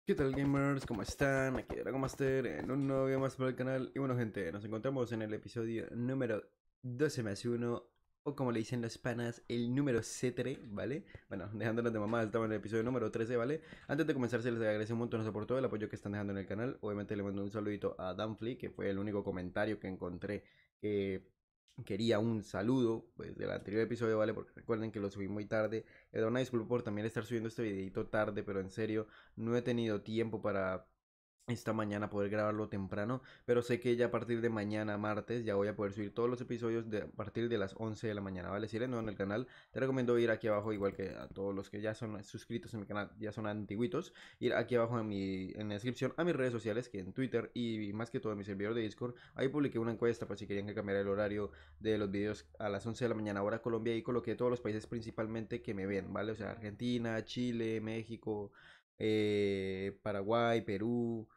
¿Qué tal, gamers? ¿Cómo están? Aquí Dragon Master en un nuevo video más para el canal. Y bueno, gente, nos encontramos en el episodio número 12 más 1, o como le dicen los panas, el número C3, ¿vale? Bueno, dejándonos de mamá, estamos en el episodio número 13, ¿vale? Antes de comenzar, se les agradece un montón por todo el apoyo que están dejando en el canal. Obviamente le mando un saludito a Danfly, que fue el único comentario que encontré que quería un saludo pues del anterior episodio, ¿vale? Porque recuerden que lo subí muy tarde. Le doy una disculpa por también estar subiendo este videito tarde, pero en serio no he tenido tiempo para esta mañana poder grabarlo temprano, pero sé que ya a partir de mañana martes ya voy a poder subir todos los episodios a partir de las 11 de la mañana, ¿vale? Si eres nuevo en el canal, te recomiendo ir aquí abajo, igual que a todos los que ya son suscritos en mi canal, ya son antiguitos, ir aquí abajo en la descripción a mis redes sociales, que en Twitter y más que todo en mi servidor de Discord. Ahí publiqué una encuesta para si querían que cambiara el horario de los videos a las 11 de la mañana hora Colombia, y coloqué todos los países principalmente que me ven, ¿vale? O sea, Argentina, Chile, México, Paraguay, Perú,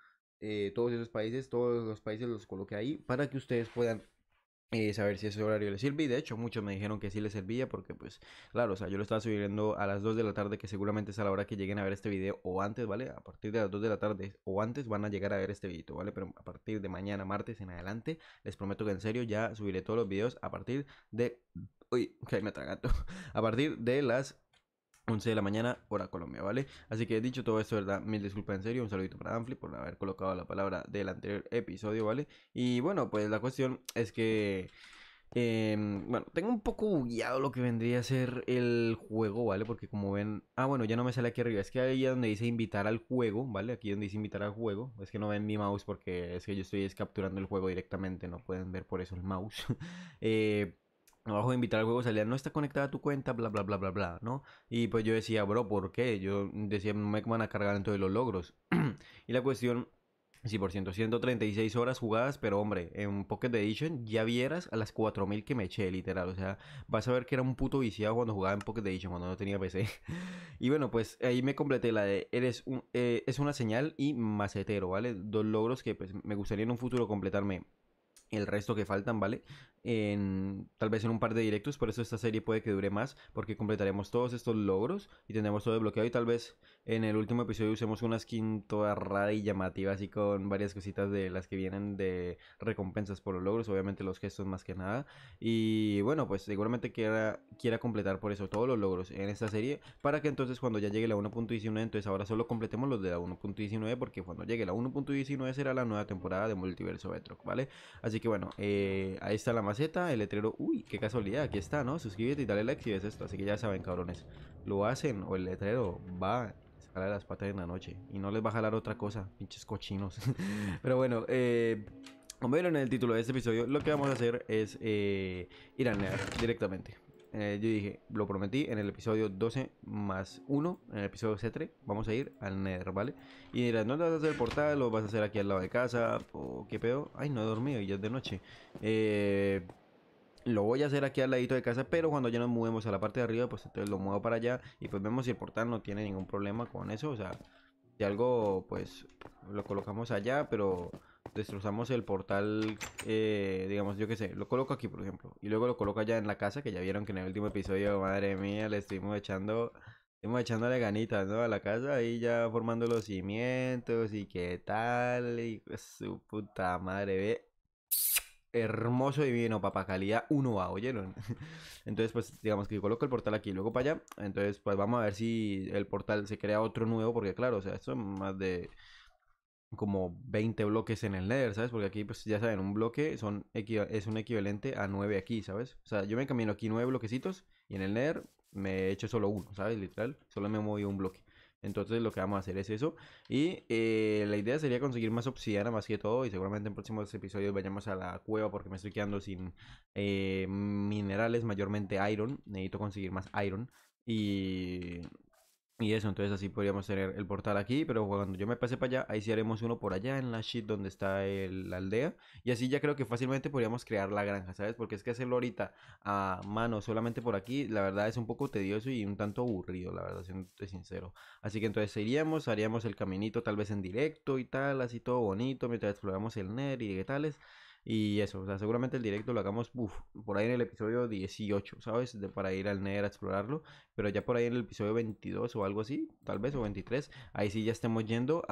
todos los países los coloqué ahí para que ustedes puedan saber si ese horario les sirve. Y de hecho muchos me dijeron que sí les servía porque pues claro, o sea, yo lo estaba subiendo a las 2 de la tarde, que seguramente es a la hora que lleguen a ver este video o antes, ¿vale? A partir de las 2 de la tarde o antes van a llegar a ver este video, ¿vale? Pero a partir de mañana martes en adelante les prometo que en serio ya subiré todos los videos a partir de... Uy, que me atraganto. A partir de las 11 de la mañana, hora Colombia, ¿vale? Así que dicho todo esto, ¿verdad? Mil disculpas en serio, un saludito para Anfli por haber colocado la palabra del anterior episodio, ¿vale? Y bueno, pues la cuestión es que, bueno, tengo un poco bugueado lo que vendría a ser el juego, ¿vale? Porque como ven, bueno, ya no me sale aquí arriba, es que ahí es donde dice invitar al juego, ¿vale? Aquí donde dice invitar al juego, es que no ven mi mouse porque es que yo estoy capturando el juego directamente, no pueden ver por eso el mouse. eh, Abajo de invitar al juego salía, no está conectada a tu cuenta, bla, bla, bla, bla, bla, ¿no? Y pues yo decía, bro, ¿por qué? Yo decía, no me van a cargar entonces los logros. Y la cuestión, sí, por ciento, 136 horas jugadas, pero hombre, en Pocket Edition ya vieras a las 4000 que me eché, literal. O sea, vas a ver que era un puto viciado cuando jugaba en Pocket Edition, cuando no tenía PC. Y bueno, pues ahí me completé la de es una señal y macetero, ¿vale? Dos logros que pues me gustaría en un futuro completarme el resto que faltan, ¿vale? Tal vez en un par de directos, por eso esta serie puede que dure más, porque completaremos todos estos logros y tendremos todo desbloqueado, y tal vez en el último episodio usemos una skin toda rara y llamativa, así con varias cositas de las que vienen de recompensas por los logros, obviamente los gestos más que nada. Y bueno, pues seguramente quiera completar por eso todos los logros en esta serie, para que entonces cuando ya llegue la 1.19, entonces ahora solo completemos los de la 1.19, porque cuando llegue la 1.19 será la nueva temporada de Multiverso Bedrock, ¿vale? Así que bueno, ahí está la maceta, el letrero. Uy, qué casualidad, aquí está, ¿no? Suscríbete y dale like si ves esto. Así que ya saben, cabrones, lo hacen o el letrero va a jalar las patas en la noche y no les va a jalar otra cosa, pinches cochinos. Pero bueno, como vieron en el título de este episodio, lo que vamos a hacer es ir al Nether directamente. Yo dije, lo prometí en el episodio 12 más 1, en el episodio C3, vamos a ir al Nether, ¿vale? Y dirás, ¿no vas a hacer el portal? ¿Lo vas a hacer aquí al lado de casa? ¿O qué pedo? Ay, no he dormido y ya es de noche. Lo voy a hacer aquí al ladito de casa, pero cuando ya nos movemos a la parte de arriba, pues entonces lo muevo para allá y pues vemos si el portal no tiene ningún problema con eso. O sea, si algo, pues lo colocamos allá, pero destrozamos el portal, digamos, yo qué sé, lo coloco aquí, por ejemplo, y luego lo coloco allá en la casa, que ya vieron que en el último episodio, madre mía, le estuvimos echándole ganitas, ¿no? A la casa, ahí ya formando los cimientos y qué tal, y pues, su puta madre, ve. Hermoso, divino, papá, calidad 1A, ¿oyeron? Entonces, pues, digamos que yo coloco el portal aquí y luego para allá. Entonces, pues vamos a ver si el portal se crea otro nuevo, porque claro, o sea, esto es más de como 20 bloques en el Nether, ¿sabes? Porque aquí, pues ya saben, un bloque es un equivalente a 9 aquí, ¿sabes? O sea, yo me camino aquí 9 bloquecitos y en el Nether me he hecho solo uno, ¿sabes? Literal, solo me he movido un bloque. Entonces lo que vamos a hacer es eso. Y la idea sería conseguir más obsidiana más que todo. Y seguramente en próximos episodios vayamos a la cueva porque me estoy quedando sin minerales, mayormente iron. Necesito conseguir más iron. Y eso, entonces así podríamos tener el portal aquí, pero cuando yo me pase para allá, ahí sí haremos uno por allá en la shit donde está la aldea. Y así ya creo que fácilmente podríamos crear la granja, ¿sabes? Porque es que hacerlo ahorita a mano solamente por aquí, la verdad es un poco tedioso y un tanto aburrido, la verdad, siendo sincero. Así que entonces iríamos, haríamos el caminito tal vez en directo y tal, así todo bonito, mientras exploramos el Nether y qué tales. Y eso, o sea, seguramente el directo lo hagamos, por ahí en el episodio 18, ¿sabes? Para ir al Nether a explorarlo. Pero ya por ahí en el episodio 22 o algo así, tal vez, o 23, ahí sí ya estemos yendo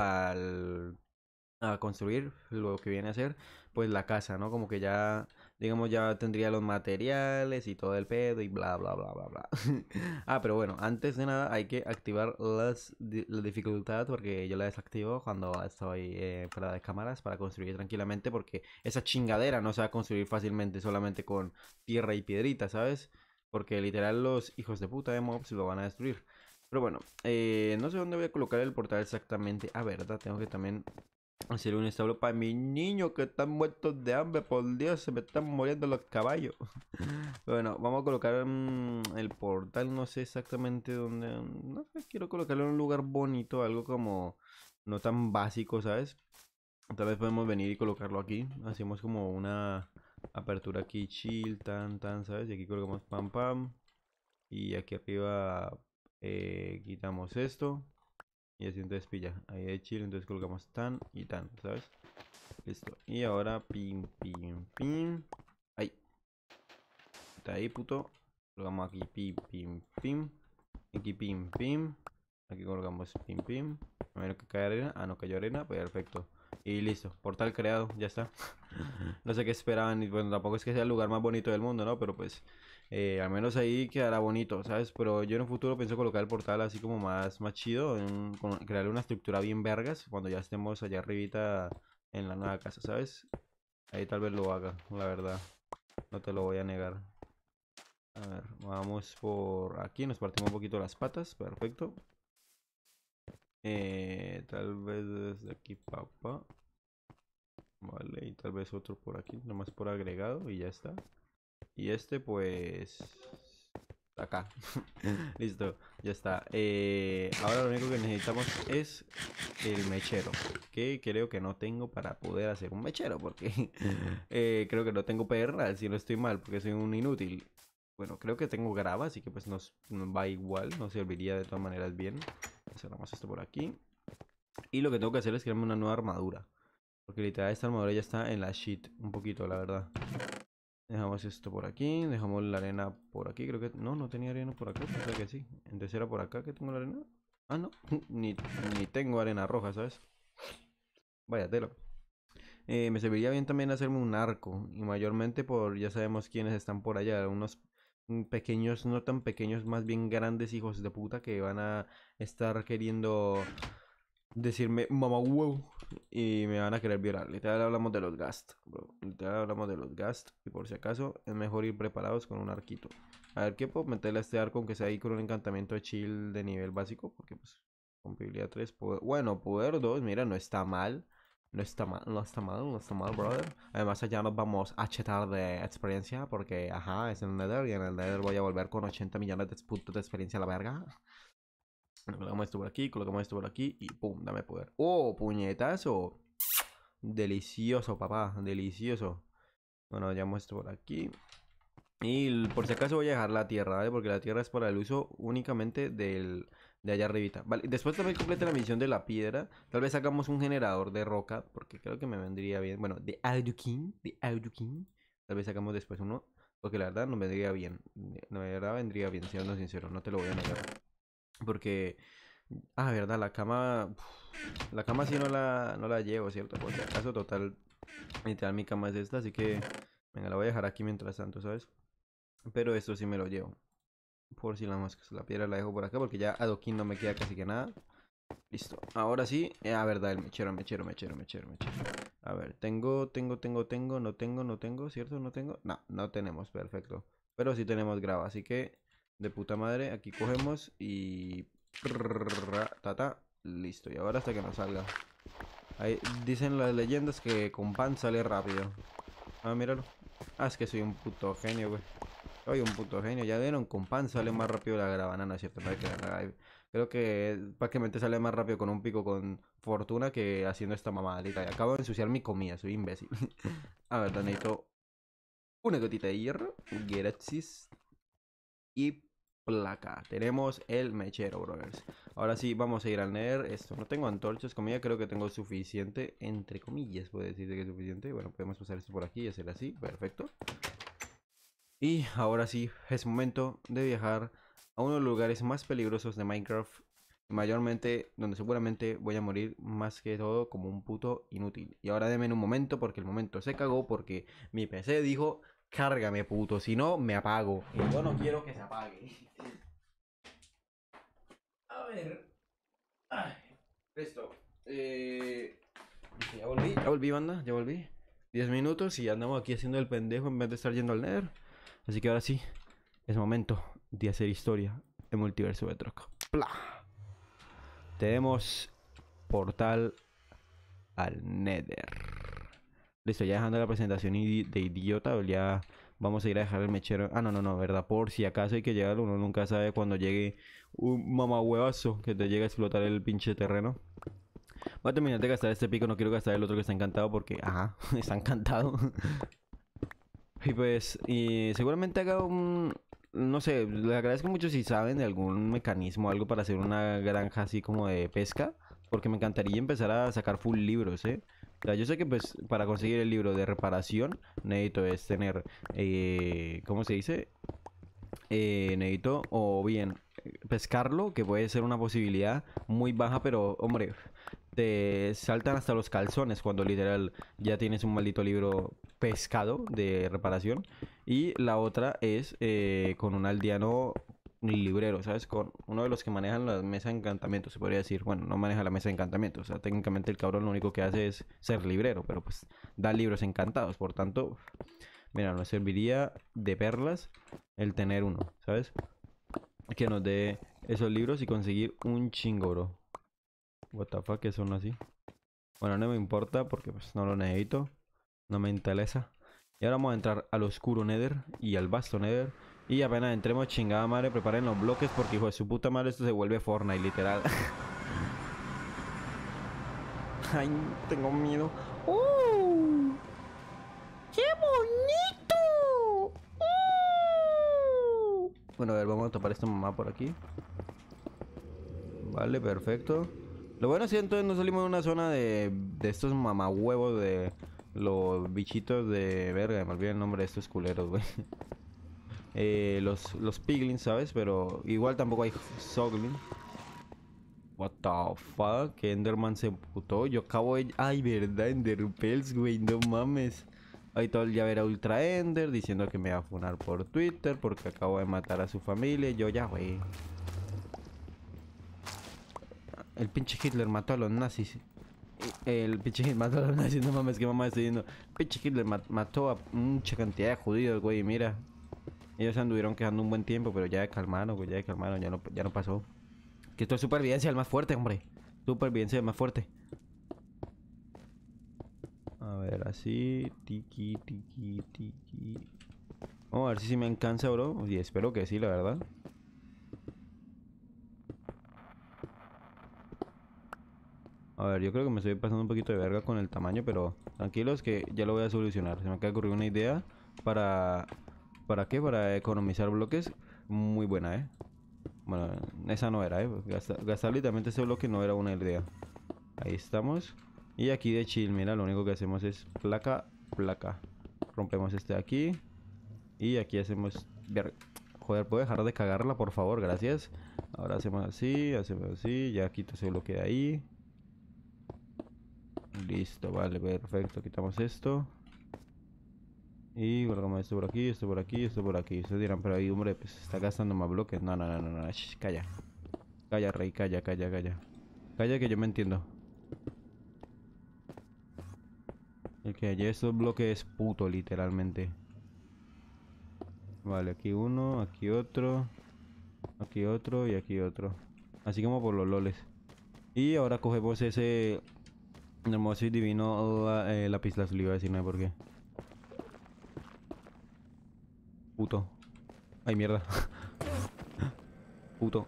a construir lo que viene a ser pues la casa, ¿no? Como que ya, digamos, ya tendría los materiales y todo el pedo y bla, bla, bla, bla, bla. Pero bueno, antes de nada hay que activar la dificultad porque yo la desactivo cuando estoy fuera de cámaras para construir tranquilamente porque esa chingadera no se va a construir fácilmente solamente con tierra y piedrita, ¿sabes? Porque literal los hijos de puta de mobs lo van a destruir. Pero bueno, no sé dónde voy a colocar el portal exactamente. ¿Verdad? Tengo que también hacer un establo para mis niños que están muertos de hambre, por Dios, se me están muriendo los caballos. Bueno, vamos a colocar el portal, no sé exactamente dónde. No sé, quiero colocarlo en un lugar bonito, algo como no tan básico, ¿sabes? Tal vez podemos venir y colocarlo aquí. Hacemos como una apertura aquí, chill, tan, tan, ¿sabes? Y aquí colocamos pam, pam. Y aquí arriba quitamos esto. Y así entonces pilla. Ahí de chill, entonces colocamos tan y tan, ¿sabes? Listo. Y ahora pim, pim, pim. Ahí. Está ahí, puto. Colocamos aquí pim, pim, pim. Aquí pim, pim. Aquí colocamos pim, pim. A ver que cae arena. No cayó arena. Perfecto. Y listo. Portal creado. Ya está. No sé qué esperaban. Y bueno, tampoco es que sea el lugar más bonito del mundo, ¿no? Pero pues. Al menos ahí quedará bonito, ¿sabes? Pero yo en un futuro pienso colocar el portal así como más chido. Crear una estructura bien vergas. Cuando ya estemos allá arribita en la nueva casa, ¿sabes? Ahí tal vez lo haga, la verdad. No te lo voy a negar. A ver, vamos por aquí. Nos partimos un poquito las patas. Perfecto. Tal vez desde aquí, papá. Vale, y tal vez otro por aquí. Nomás por agregado y ya está. Y este, pues. Acá. Listo, ya está. Ahora lo único que necesitamos es el mechero. Que creo que no tengo para poder hacer un mechero. Porque creo que no tengo perra, si no estoy mal, porque soy un inútil. Bueno, creo que tengo grava, así que pues nos va igual. Nos serviría de todas maneras bien. Cerramos esto por aquí. Y lo que tengo que hacer es crearme una nueva armadura. Porque literal esta armadura ya está en la shit. Un poquito, la verdad. Dejamos esto por aquí, dejamos la arena por aquí, creo que... No, no tenía arena por acá, pensaba que sí. Entonces era por acá que tengo la arena. No, ni, ni tengo arena roja, ¿sabes? Vaya tela. Me serviría bien también hacerme un arco, y mayormente por, ya sabemos quiénes están por allá, unos pequeños, no tan pequeños, más bien grandes hijos de puta que van a estar queriendo decirme mamá huevo y me van a querer violar. Literal hablamos de los Ghast, bro. Literal hablamos de los Ghast y por si acaso es mejor ir preparados con un arquito. A ver, ¿qué puedo meterle a este arco aunque sea ahí con un encantamiento de chill de nivel básico? Porque pues, compatibilidad 3, bueno, poder 2, mira, no está mal. No está mal, no está mal, no está mal, brother. Además allá nos vamos a chetar de experiencia porque, ajá, es el Nether y en el Nether voy a volver con 80 millones de puntos de experiencia a la verga. Colocamos esto por aquí, colocamos esto por aquí y pum, dame poder. ¡Oh, puñetazo! Delicioso, papá, delicioso. Bueno, llevamos esto por aquí. Y por si acaso voy a dejar la tierra, ¿vale? Porque la tierra es para el uso únicamente de allá arribita. Vale, después también complete la misión de la piedra. Tal vez hagamos un generador de roca, porque creo que me vendría bien. Bueno, de Audukin, de Audukin. Tal vez hagamos después uno, porque la verdad no me vendría bien. La verdad vendría bien, siendo sincero, no te lo voy a negar. Porque verdad, la cama. La cama sí no la llevo, ¿cierto? Por si acaso, total. Literal, mi cama es esta, así que. Venga, la voy a dejar aquí mientras tanto, ¿sabes? Pero esto sí me lo llevo. Por si la mosca. La piedra la dejo por acá, porque ya adoquín no me queda casi que nada. Listo. Ahora sí. Verdad, el mechero, mechero, mechero, mechero, mechero. A ver, no tengo, ¿cierto? No tengo. No, no tenemos, perfecto. Pero sí tenemos grava, así que. De puta madre, aquí cogemos y tata, listo. Y ahora hasta que nos salga. Ahí dicen las leyendas que con pan sale rápido. Míralo. Es que soy un puto genio, güey. Soy un puto genio. Ya vieron, con pan sale más rápido la grabanana, ¿cierto? Creo que prácticamente sale más rápido con un pico con fortuna que haciendo esta mamadita. Y acabo de ensuciar mi comida, soy imbécil. A ver, necesito una gotita de hierro. Gracias. Y placa. Tenemos el mechero, brothers. Ahora sí, vamos a ir al Nether. Esto, no tengo antorchas, comida, creo que tengo suficiente. Entre comillas, puede decirse que es suficiente. Bueno, podemos pasar esto por aquí y hacer así. Perfecto. Y ahora sí, es momento de viajar a uno de los lugares más peligrosos de Minecraft. Mayormente, donde seguramente voy a morir más que todo como un puto inútil. Y ahora denme un momento porque el momento se cagó porque mi PC dijo, cárgame puto, si no me apago. Y yo no quiero que se apague. A ver. Ay, listo. Ya volví, banda, ya volví. 10 minutos y andamos aquí haciendo el pendejo en vez de estar yendo al Nether. Así que ahora sí, es momento de hacer historia en Multiverso de Troc. ¡Pla! Tenemos portal al Nether. Listo, ya dejando la presentación de idiota, ya vamos a ir a dejar el mechero. Ah, no, verdad, por si acaso hay que llegar, uno nunca sabe cuando llegue un mamahuevazo que te llegue a explotar el pinche terreno. Voy a terminar de gastar este pico, no quiero gastar el otro que está encantado porque, ajá, está encantado. Y pues, y seguramente haga un... No sé, les agradezco mucho si saben de algún mecanismo, algo para hacer una granja así como de pesca. Porque me encantaría empezar a sacar full libros, ¿eh? O sea, yo sé que pues para conseguir el libro de reparación necesito es tener, ¿cómo se dice? Necesito o bien pescarlo, que puede ser una posibilidad muy baja, pero hombre, te saltan hasta los calzones cuando literal ya tienes un maldito libro pescado de reparación. Y la otra es con un aldeano librero, ¿sabes? Con uno de los que manejan la mesa de encantamientos, se podría decir. Bueno, no maneja la mesa de encantamientos, o sea, técnicamente el cabrón lo único que hace es ser librero, pero pues da libros encantados, por tanto, mira, nos serviría de perlas el tener uno, ¿sabes? Que nos dé esos libros y conseguir un chingo, bro. What the fuck, que son así. Bueno, no me importa porque pues no lo necesito. No me interesa. Y ahora vamos a entrar al oscuro Nether y al vasto Nether. Y apenas entremos, chingada madre, preparen los bloques porque hijo de su puta madre esto se vuelve Fortnite, literal. Ay, tengo miedo. ¡Oh! ¡Qué bonito! ¡Oh! Bueno, a ver, vamos a tapar esta mamá por aquí. Vale, perfecto. Lo bueno es que entonces no salimos de una zona de estos mamahuevos de los bichitos de verga. Me olvidé el nombre de estos culeros, güey. Los piglins, ¿sabes? Pero igual tampoco hay Soglin. What the fuck? Que Enderman se putó. Yo acabo de... Ay, verdad, Enderpells, güey. No mames. Ahí todo el llavero Ultra Ender diciendo que me va a funar por Twitter porque acabo de matar a su familia. Yo ya, güey. El pinche Hitler mató a los nazis. El pinche Hitler mató a los nazis. No mames, que mamá estoy diciendo. El pinche Hitler mató a mucha cantidad de judíos, güey. Mira. Ellos se anduvieron quejando un buen tiempo, pero ya calmaron, güey. Ya calmaron, ya no pasó. Que esto es supervivencia del más fuerte, hombre. Supervivencia del más fuerte. A ver, así. Tiki, tiki, tiki. Vamos a ver si me alcanza, bro. Y espero que sí, la verdad. A ver, yo creo que me estoy pasando un poquito de verga con el tamaño, pero tranquilos que ya lo voy a solucionar. Se me acaba de ocurrir una idea para... ¿Para qué? Para economizar bloques. Muy buena, ¿eh? Bueno, esa no era, ¿eh? Gastar literalmente ese bloque no era una idea. Ahí estamos. Y aquí de chill, mira, lo único que hacemos es placa, placa. Rompemos este de aquí. Y aquí hacemos... Joder, ¿puedo dejar de cagarla, por favor? Gracias. Ahora hacemos así. Ya quito ese bloque de ahí. Listo, vale, perfecto. Quitamos esto. Y colocamos esto por aquí, esto por aquí, esto por aquí. Ustedes dirán, pero ahí, hombre, pues está gastando más bloques. No. Calla. Calla, rey, calla. Calla que yo me entiendo. El que haya estos bloques es puto, literalmente. Vale, aquí uno, aquí otro. Aquí otro y aquí otro. Así como por los loles. Y ahora cogemos ese hermoso y divino lapislázuli, iba a decir, no sé por qué. Puto. Ay, mierda. Puto.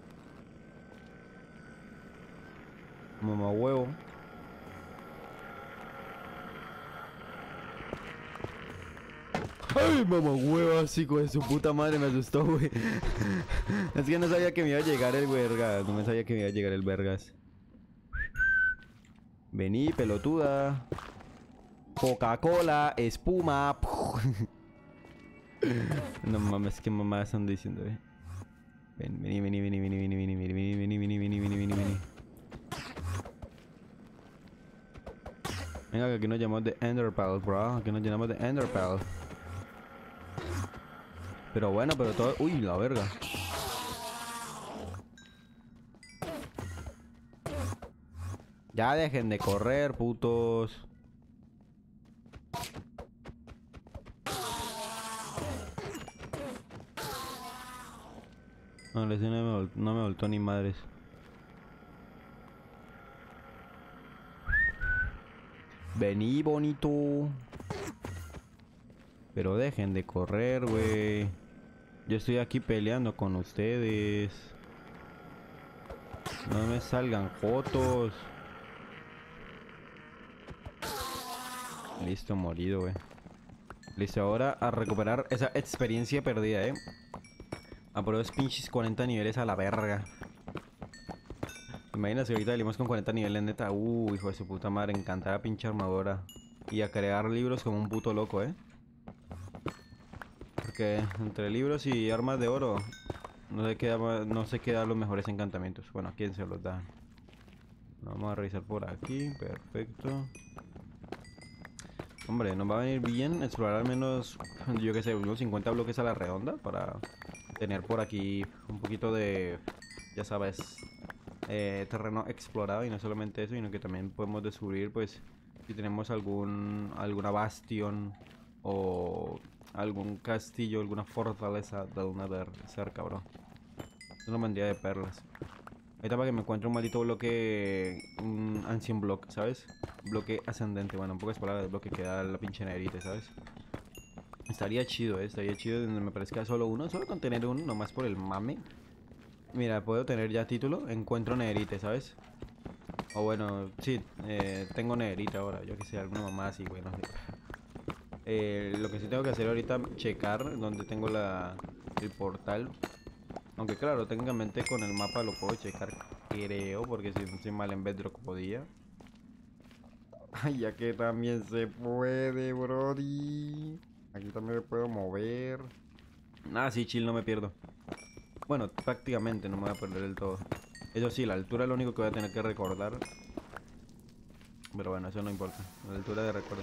Mamá huevo. ¡Ay, mamá hueva! Así con su puta madre me asustó, güey. Es que no sabía que me iba a llegar el vergas. No me sabía que me iba a llegar el vergas. Vení, pelotuda. Coca-Cola, espuma. No mames, qué mamá están diciendo, Vení, vení, vení, vení, vení, vení, vení, vení, vení, vení, vení, vení, vení, vení. Venga, que aquí nos llamamos de Enderpearl, bro. Aquí nos llenamos de Enderpearl. Pero bueno, pero todo... Uy, la verga. Ya dejen de correr, putos. No, no me voltó ni madres. Vení, bonito. Pero dejen de correr, güey. Yo estoy aquí peleando con ustedes. No me salgan fotos. Listo, morido, güey. Listo, ahora a recuperar esa experiencia perdida, A por los pinches 40 niveles a la verga. Imagínate si ahorita salimos con 40 niveles, neta. Hijo de su puta madre, encantada pinche armadura. Y a crear libros como un puto loco, Porque entre libros y armas de oro no se quedan los mejores encantamientos. Bueno, ¿a quién se los da? Vamos a revisar por aquí, perfecto. Hombre, nos va a venir bien explorar al menos, yo que sé, unos 50 bloques a la redonda para tener por aquí un poquito de, ya sabes, terreno explorado. Y no solamente eso, sino que también podemos descubrir, pues, si tenemos alguna bastión o algún castillo, alguna fortaleza de una cerca, bro. Es una bandilla de perlas. Ahorita para que me encuentre un maldito bloque, un ancient block, ¿sabes? Bloque ascendente, bueno, en pocas palabras, el bloque que da la pinche negrita, ¿sabes? Estaría chido, estaría chido donde me parezca solo uno, solo con tener uno, nomás por el mame. Mira, puedo tener ya título, encuentro negrite, ¿sabes? O bueno, sí, tengo negrita ahora, yo que sé, alguna mamá así, bueno. Lo que sí tengo que hacer ahorita, checar donde tengo el portal. Aunque claro, técnicamente con el mapa lo puedo checar, creo, porque si no estoy mal en Bedrock podía. Ay, ya que también se puede, brody. Aquí también me puedo mover. Ah, sí, chill, no me pierdo. Bueno, prácticamente no me voy a perder del todo. Eso sí, la altura es lo único que voy a tener que recordar. Pero bueno, eso no importa. La altura de recuerdo.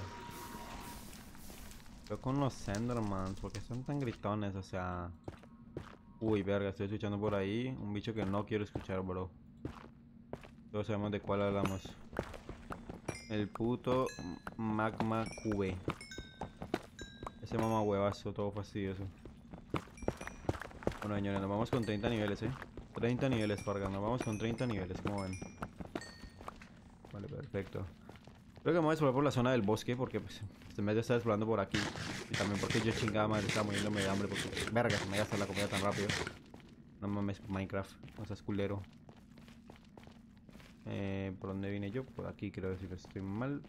Pero con los Endermans, porque son tan gritones, o sea... Uy, verga, estoy escuchando por ahí un bicho que no quiero escuchar, bro. Todos sabemos de cuál hablamos. El puto Magma QB. Ese mamá huevazo, todo fastidioso. Bueno, señores, nos vamos con 30 niveles, 30 niveles, Farga, nos vamos con 30 niveles, como ven. Vale, perfecto. Creo que me voy a explorar por la zona del bosque porque, pues, en vez de estar explorando por aquí. Y también porque yo chingada madre estaba muriéndome de hambre porque, verga, se me gasta la comida tan rápido. No mames, Minecraft, no seas culero. ¿Por dónde vine yo? Por aquí, creo, si no estoy mal.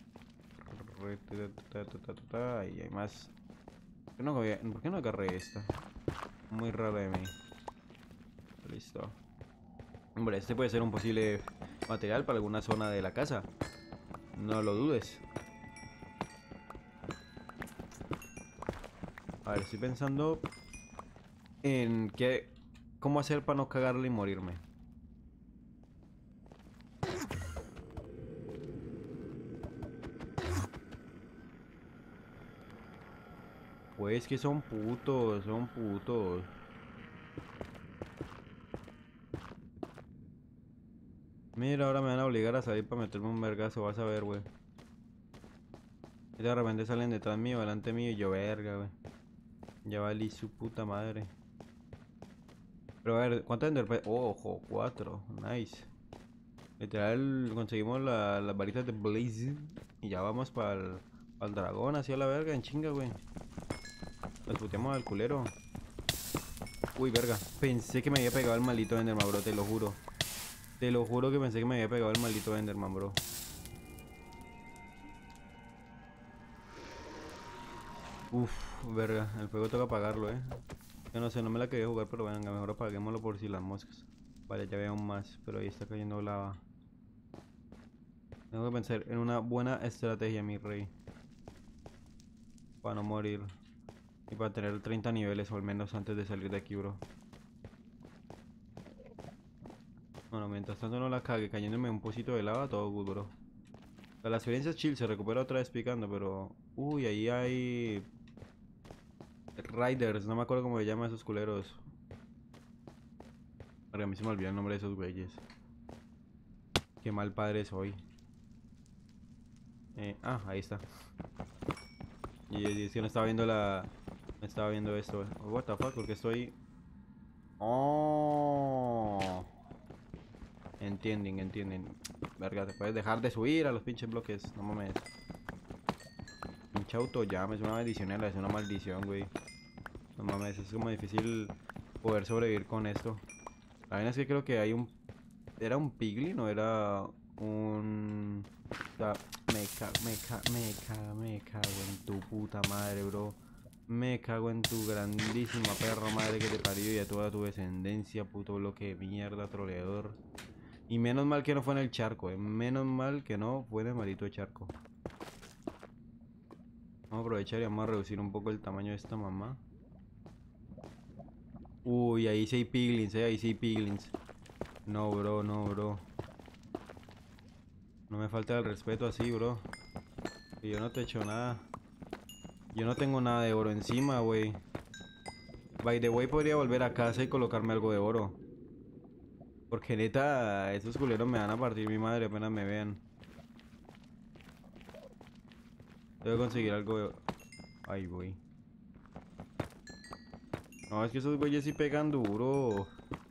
Ahí hay más. ¿Por qué no agarré esta? Muy raro de mí. Listo. Hombre, este puede ser un posible material para alguna zona de la casa. No lo dudes. A ver, estoy pensando en cómo hacer para no cagarle y morirme. Pues que son putos, son putos. Mira, ahora me van a obligar a salir para meterme un vergazo, vas a ver, güey. Y de repente salen detrás mío, delante mío y yo, verga, güey. Ya valí su puta madre. Pero a ver, ¿cuántas enderpearls? Ojo, 4, nice. Literal, conseguimos las varitas de Blaze. Y ya vamos para el dragón, hacia la verga, en chinga, güey. Nos puteamos al culero. Uy, verga. Pensé que me había pegado el maldito Enderman, bro, te lo juro. Te lo juro que pensé que me había pegado el maldito Enderman, bro. Uf, verga, el fuego toca apagarlo, Yo no sé, no me la quería jugar, pero venga, mejor apaguémoslo por si las moscas. Vale, ya veo aún más, pero ahí está cayendo lava. Tengo que pensar en una buena estrategia, mi rey. Para no morir. Y para tener 30 niveles o al menos antes de salir de aquí, bro. Bueno, mientras tanto no la cague cayéndome un pocito de lava, todo good, bro. O sea, la experiencia es chill, se recupera otra vez picando, pero... Uy, ahí hay... Riders, no me acuerdo cómo se llaman esos culeros. Porque a mí se me olvidó el nombre de esos güeyes. Qué mal padre soy. Ahí está. Y es que no estaba viendo la... No estaba viendo esto. What the fuck, porque estoy... Oh... Entienden, entienden. Verga, te puedes dejar de subir a los pinches bloques. No mames. Pinche autollama, es una bendición, es una maldición, güey. No mames, es como difícil poder sobrevivir con esto. La verdad es que creo que hay un... ¿Era un piglin o era un...? O sea, me cago en tu puta madre, bro. Me cago en tu grandísima perra madre que te parió y a toda tu descendencia, puto bloque de mierda, troleador. Y menos mal que no fue en el charco, menos mal que no fue en el maldito charco. Vamos a aprovechar y vamos a reducir un poco el tamaño de esta mamá. Uy, ahí sí hay piglins, ahí sí hay piglins. No, bro, no, bro. No me falta el respeto así, bro. Que yo no te he hecho nada. Yo no tengo nada de oro encima, güey. By the way, podría volver a casa y colocarme algo de oro. Porque neta, esos culeros me van a partir mi madre apenas me vean. Debo conseguir algo de... Ay, güey. No, es que esos güeyes sí pegan duro.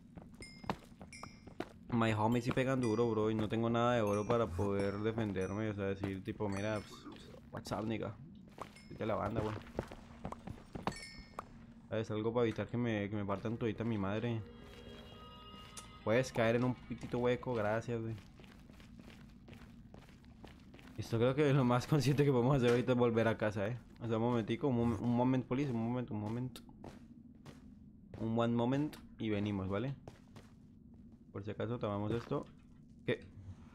My homies sí pegan duro, bro. Y no tengo nada de oro para poder defenderme. O sea, decir, tipo, mira, what's up, nigga. Vete a la banda, güey. ¿Sabes? Algo para evitar que me partan todita mi madre. Puedes caer en un pitito hueco, gracias, güey. Esto creo que es lo más consciente que podemos hacer ahorita es volver a casa, O sea, un momentico, un moment, please, un momento, un momento. Un one moment y venimos, ¿vale? Por si acaso tomamos esto. ¿Qué?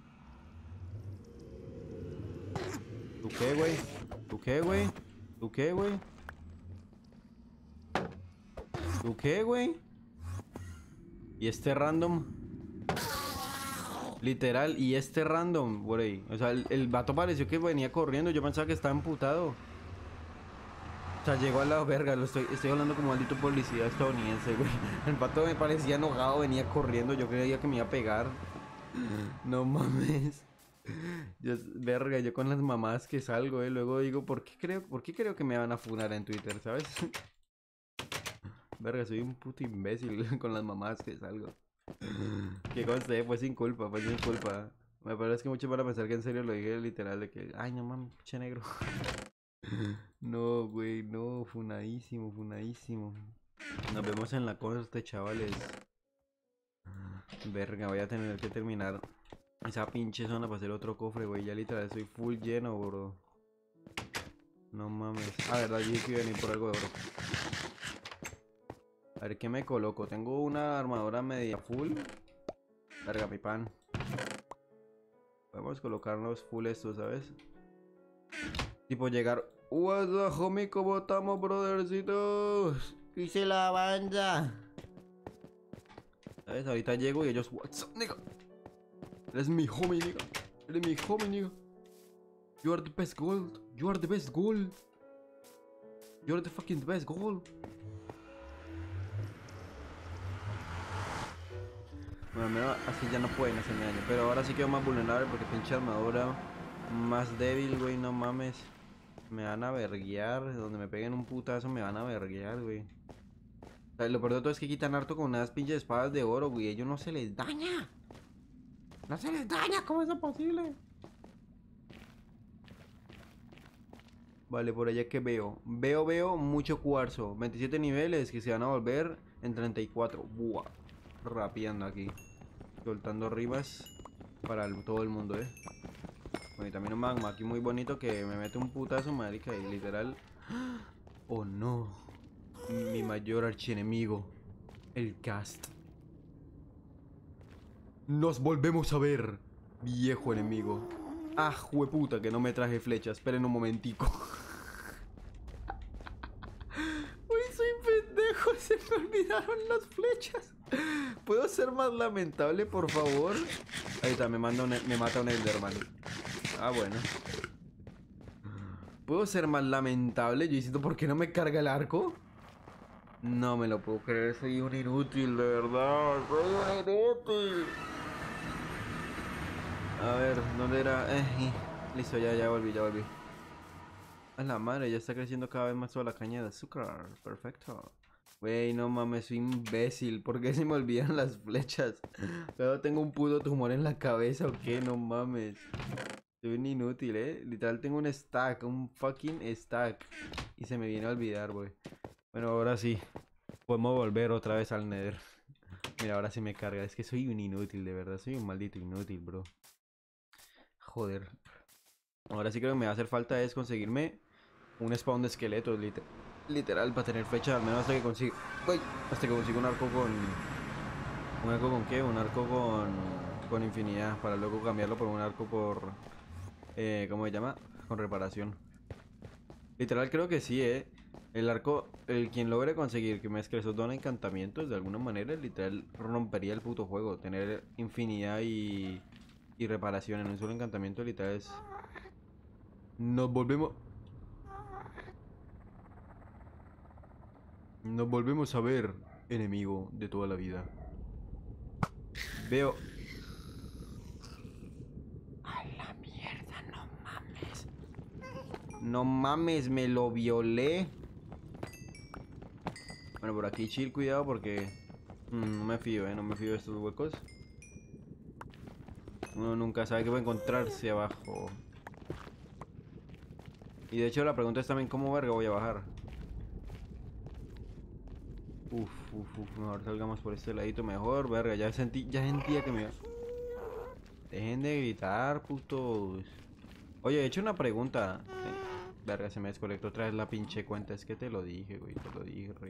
¿Tú qué, güey? ¿Tú qué, güey? ¿Tú qué, güey? ¿Tú qué, güey? ¿Y este random? Literal, y este random, güey. O sea, el vato pareció que venía corriendo. Yo pensaba que estaba emputado. O sea, llegó a la verga. Estoy hablando como maldito policía estadounidense, güey. El vato me parecía enojado, venía corriendo. Yo creía que me iba a pegar. No mames. Verga, yo con las mamás que salgo, luego digo, ¿por qué creo que me van a funar en Twitter, ¿sabes? Verga, soy un puto imbécil con las mamás que salgo. Que conste, fue sin culpa, fue sin culpa. Me parece que muchos van a pensar que en serio lo dije literal de que, ay no mames, pinche negro. No, güey, no, funadísimo, funadísimo. Nos vemos en la corte, chavales. Verga, voy a tener que terminar esa pinche zona para hacer otro cofre, güey. Ya literal estoy full lleno, bro. No mames. Ah, verdad, yo dije que iba a venir por algo de oro. A ver, ¿qué me coloco? Tengo una armadura media full. Verga, mi pan. Podemos colocarnos full esto, ¿sabes? Tipo llegar... What's up, homie? ¿Cómo estamos, brothercitos? ¿Qué hice la banda? ¿Sabes? Ahorita llego y ellos... What's up, nigga? Eres mi homie, nigga. Eres mi homie, nigga. You are the best gold. You are the best gold. You are the fucking best gold. Bueno, menos así ya no pueden hacerme daño. Pero ahora sí quedo más vulnerable porque pinche armadura más débil, güey, no mames. Me van a verguear. Donde me peguen un putazo me van a verguear, güey. O sea, lo peor de todo es que quitan harto con unas pinches espadas de oro, güey. Ellos no se les daña. No se les daña, ¿cómo es eso posible? Vale, por allá que veo. Veo mucho cuarzo. 27 niveles que se van a volver en 34. Buah. Rapeando aquí. Soltando rimas para todo el mundo, Bueno, y también un magma aquí muy bonito que me mete un putazo, marica, y literal... Oh no. Mi mayor archienemigo. El Cast. Nos volvemos a ver, viejo enemigo. Ah, jueputa, que no me traje flechas. Esperen un momentico. Uy, soy pendejo. Se me olvidaron las flechas. ¿Puedo ser más lamentable, por favor? Ahí está, me mata un Enderman. Ah, bueno. ¿Puedo ser más lamentable? Yo diciendo, ¿por qué no me carga el arco? No me lo puedo creer, soy un inútil, de verdad. Soy un inútil. A ver, ¿dónde era? Listo, ya volví. A la madre, ya está creciendo cada vez más toda la caña de azúcar. Perfecto. Wey, no mames, soy imbécil. ¿Por qué se me olvidan las flechas? Pero tengo un puto tumor en la cabeza o qué, no mames. Soy un inútil, literal tengo un stack, un fucking stack. Y se me viene a olvidar, wey. Bueno, ahora sí. Podemos volver otra vez al Nether. Mira, ahora sí me carga. Es que soy un inútil, de verdad. Soy un maldito inútil, bro. Joder. Ahora sí creo que me va a hacer falta es conseguirme un spawn de esqueletos, literal, para tener flecha, al menos hasta que consiga. Uy, hasta que consiga un arco con. ¿Un arco con qué? Un arco con infinidad. Para luego cambiarlo por un arco por. ¿Cómo se llama? Con reparación. Literal, creo que sí, El arco, quien logre conseguir que mezcle esos dos encantamientos de alguna manera, literal rompería el puto juego. Tener infinidad y reparación en un solo encantamiento, literal es. Nos volvemos. Nos volvemos a ver, enemigo de toda la vida. Veo. A la mierda, no mames. No mames, me lo violé. Bueno, por aquí chill, cuidado porque no me fío, no me fío de estos huecos. Uno nunca sabe qué va a encontrarse abajo. Y de hecho la pregunta es también cómo verga voy a bajar. Mejor salgamos por este ladito mejor, verga, ya sentía que me iba. Dejen de gritar, putos. Oye, he hecho una pregunta. Verga, se me desconectó otra vez la pinche cuenta. Es que te lo dije, güey, te lo dije, rey.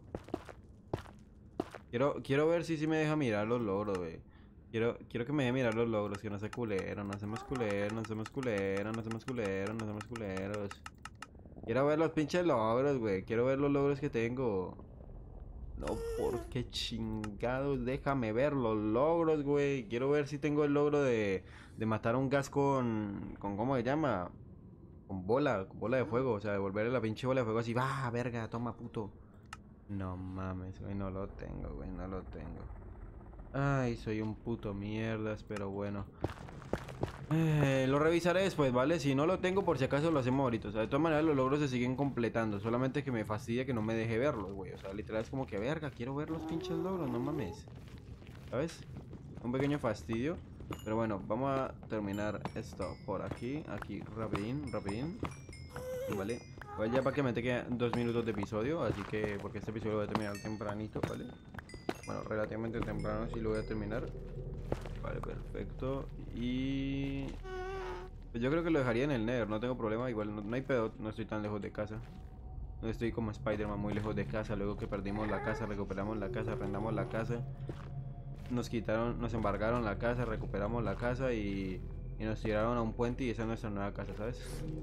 Quiero ver si me deja mirar los logros, güey. Quiero que me deje mirar los logros, que no se culero, no seamos culeros, no seamos culeros, no seamos culeros, no seamos culeros. Quiero ver los pinches logros, güey. Quiero ver los logros que tengo. No, porque chingados, déjame ver los logros, güey. Quiero ver si tengo el logro de matar a un gas con ¿cómo se llama? Con bola de fuego. O sea, devolverle la pinche bola de fuego así. Va, verga, toma, puto. No mames, güey, no lo tengo, güey, no lo tengo. Ay, soy un puto mierdas, pero bueno. Lo revisaré después, ¿vale? Si no lo tengo, por si acaso lo hacemos ahorita. O sea, de todas maneras los logros se siguen completando. Solamente que me fastidia que no me deje verlos, güey. O sea, literal es como que, verga, quiero ver los pinches logros, no mames. ¿Sabes? Un pequeño fastidio. Pero bueno, vamos a terminar esto por aquí. Aquí, rapidín. ¿Vale? Pues ya prácticamente quedan 2 minutos de episodio. Así que, porque este episodio lo voy a terminar tempranito, ¿vale? Bueno, relativamente temprano sí lo voy a terminar. Vale, perfecto. Y pues yo creo que lo dejaría en el Nether, no tengo problema. Igual no hay pedo, no estoy tan lejos de casa. No estoy como Spider-Man muy lejos de casa. Luego que perdimos la casa, recuperamos la casa, arrendamos la casa. Nos embargaron la casa, recuperamos la casa y nos tiraron a un puente y esa es nuestra nueva casa, ¿sabes?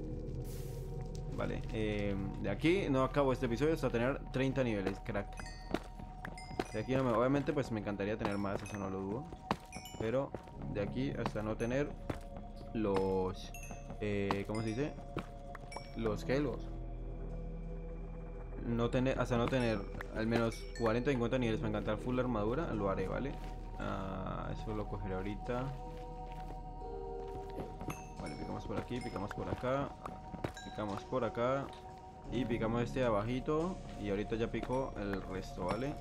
Vale, de aquí no acabo este episodio hasta tener 30 niveles, crack. De aquí no obviamente pues me encantaría tener más, eso no lo dudo. Pero de aquí hasta no tener los... ¿cómo se dice? Los hasta no tener al menos 40 o 50 niveles para encantar full armadura, lo haré, ¿vale? Eso lo cogeré ahorita. Vale, picamos por aquí, picamos por acá, picamos por acá y picamos este de abajito. Y ahorita ya pico el resto, ¿vale?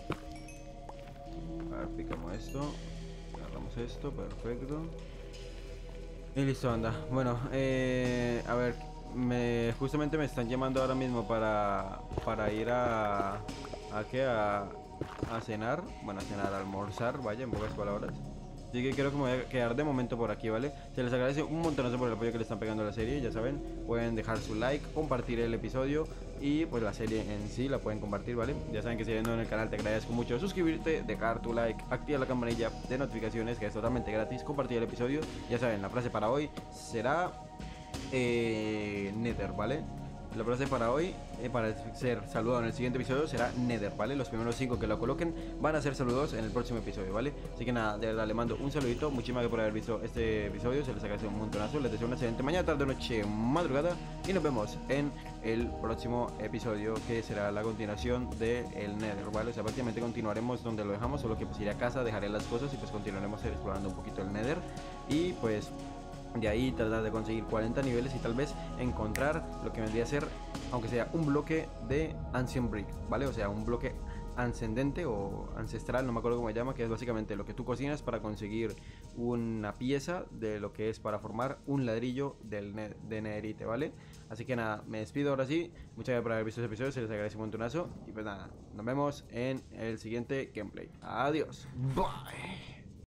A ver, picamos esto. Agarramos esto, perfecto. Y listo, anda. Bueno, a ver, justamente me están llamando ahora mismo para ir ¿a qué? A cenar. Bueno, a cenar, a almorzar, vaya, en pocas palabras. Así que creo que me voy a quedar de momento por aquí, ¿vale? Se les agradece un montonazo por el apoyo que le están pegando a la serie. Ya saben, pueden dejar su like, compartir el episodio y pues la serie en sí la pueden compartir, ¿vale? Ya saben que si viendo en el canal te agradezco mucho suscribirte, dejar tu like, activar la campanilla de notificaciones que es totalmente gratis, compartir el episodio. Ya saben, la frase para hoy será Nether, ¿vale? La frase para hoy, para ser saludado en el siguiente episodio, será Nether, ¿vale? Los primeros 5 que lo coloquen van a ser saludados en el próximo episodio, ¿vale? Así que nada, de verdad le mando un saludito. Muchísimas gracias por haber visto este episodio. Se les agradece un montonazo. Les deseo una excelente mañana, tarde, noche, madrugada. Y nos vemos en el próximo episodio, que será la continuación de el Nether, ¿vale? O sea, prácticamente continuaremos donde lo dejamos, solo que pues iré a casa, dejaré las cosas y pues continuaremos explorando un poquito el Nether. Y pues de ahí tratar de conseguir 40 niveles y tal vez encontrar lo que vendría a ser, aunque sea un bloque de Ancient Brick, ¿vale? O sea, un bloque ascendente o ancestral, no me acuerdo cómo se llama, que es básicamente lo que tú cocinas para conseguir una pieza de lo que es para formar un ladrillo de netherite, ¿vale? Así que nada, me despido ahora sí. Muchas gracias por haber visto este episodio, se les agradece un montonazo. Y pues nada, nos vemos en el siguiente gameplay. Adiós. Bye.